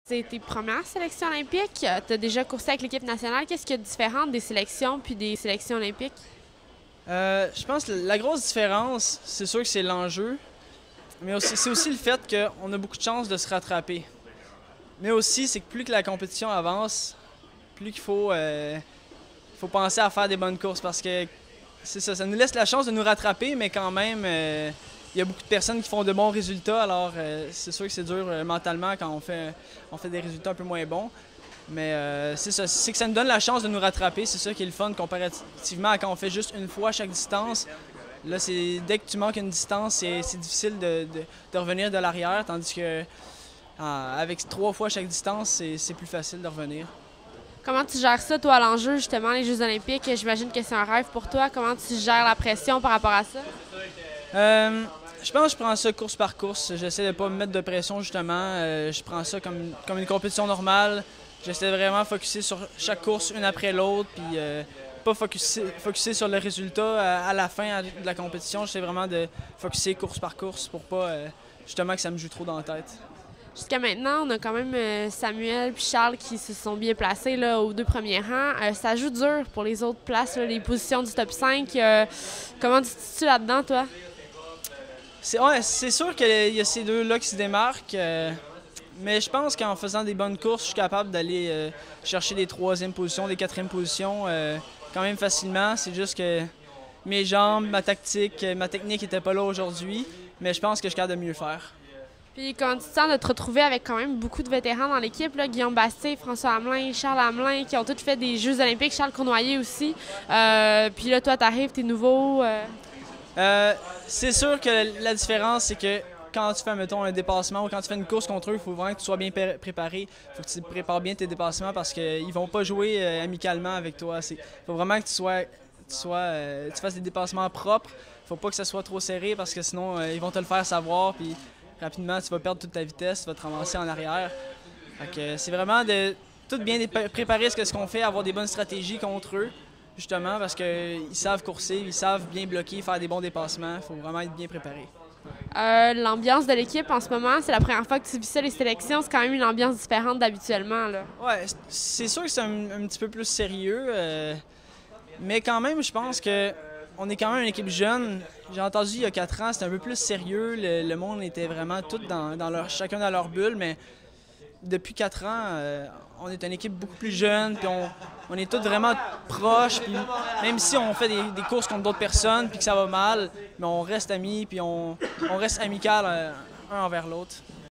C'est tes premières sélections olympiques. Tu as déjà coursé avec l'équipe nationale. Qu'est-ce qu'il y a de différent des sélections puis des sélections olympiques? Je pense que la grosse différence, c'est sûr que c'est l'enjeu, mais c'est aussi le fait qu'on a beaucoup de chances de se rattraper. Mais aussi, c'est que plus que la compétition avance, plus qu'il faut penser à faire des bonnes courses parce que c'est ça, ça nous laisse la chance de nous rattraper, mais quand même, il y a beaucoup de personnes qui font de bons résultats, alors c'est sûr que c'est dur mentalement quand on fait des résultats un peu moins bons. Mais c'est ça, c'est que ça nous donne la chance de nous rattraper, c'est ça qui est le fun comparativement à quand on fait juste une fois chaque distance. Là, dès que tu manques une distance, c'est difficile de revenir de l'arrière, tandis que avec 3 fois chaque distance, c'est plus facile de revenir. Comment tu gères ça, toi, à l'enjeu, justement, les Jeux olympiques? J'imagine que c'est un rêve pour toi. Comment tu gères la pression par rapport à ça? Je pense que je prends ça course par course. J'essaie de pas me mettre de pression, justement. Je prends ça comme une compétition normale. J'essaie de vraiment focusser sur chaque course une après l'autre, puis pas focusser sur le résultat à la fin de la compétition. J'essaie vraiment de focusser course par course pour pas justement que ça me joue trop dans la tête. Jusqu'à maintenant, on a quand même Samuel et Charles qui se sont bien placés là, aux 2 premiers rangs. Ça joue dur pour les autres places, là, les positions du top 5. Comment tu te situes là-dedans, toi? C'est sûr qu'il y a ces deux-là qui se démarquent, mais je pense qu'en faisant des bonnes courses, je suis capable d'aller chercher des 3e positions, des 4e positions quand même facilement. C'est juste que mes jambes, ma tactique, ma technique n'étaient pas là aujourd'hui, mais je pense que je suis capable de mieux faire. Puis comment tu te sens de te retrouver avec quand même beaucoup de vétérans dans l'équipe, là, Guillaume Bastien, François Hamelin, Charles Hamelin, qui ont tous fait des Jeux olympiques, Charles Cournoyer aussi. Puis là, toi, t'arrives, t'es nouveau. C'est sûr que la différence, c'est que quand tu fais, mettons, un dépassement ou quand tu fais une course contre eux, il faut vraiment que tu sois bien préparé. Il faut que tu prépares bien tes dépassements parce qu'ils vont pas jouer amicalement avec toi. Il faut vraiment que tu fasses des dépassements propres. Il faut pas que ça soit trop serré parce que sinon, ils vont te le faire savoir. Puis rapidement, tu vas perdre toute ta vitesse, tu vas te ramasser en arrière. C'est vraiment de tout bien préparer ce qu'on fait, avoir des bonnes stratégies contre eux, justement, parce qu'ils savent courser, ils savent bien bloquer, faire des bons dépassements. Il faut vraiment être bien préparé. L'ambiance de l'équipe en ce moment, c'est la première fois que tu vis ça, les sélections, c'est quand même une ambiance différente d'habituellement, là. Ouais, c'est sûr que c'est un petit peu plus sérieux, mais quand même, je pense que on est quand même une équipe jeune. J'ai entendu il y a 4 ans, c'était un peu plus sérieux. Le monde était vraiment tous chacun dans leur bulle, mais depuis 4 ans, on est une équipe beaucoup plus jeune, puis on est tous vraiment proches. Puis même si on fait des courses contre d'autres personnes, puis que ça va mal, mais on reste amis, puis on reste amical un envers l'autre.